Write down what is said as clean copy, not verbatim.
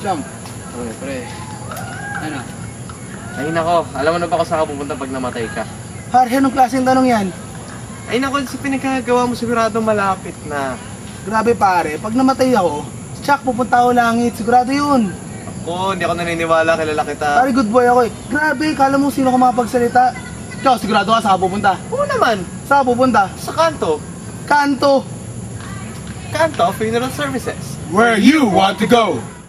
Jump. Okay, pre. Ano? Ay nako, alam mo na ba kung saan ka pupunta pag namatay ka? Pare, anong klaseng tanong yan? Ay nako, sa pinagkagawa mo sigurado malapit na. Grabe pare, pag namatay ako, tsak, pupunta ako langit. Sigurado yun. Ako, hindi ako naniniwala, kilala kita. Pare, good boy ako eh. Grabe, kala mo sino ka makapagsalita. Ikaw, sigurado ka saan ka pupunta? Oo naman, Saan ka pupunta? sa kanto. Kanto. Kanto Funeral Services. Where you want to go.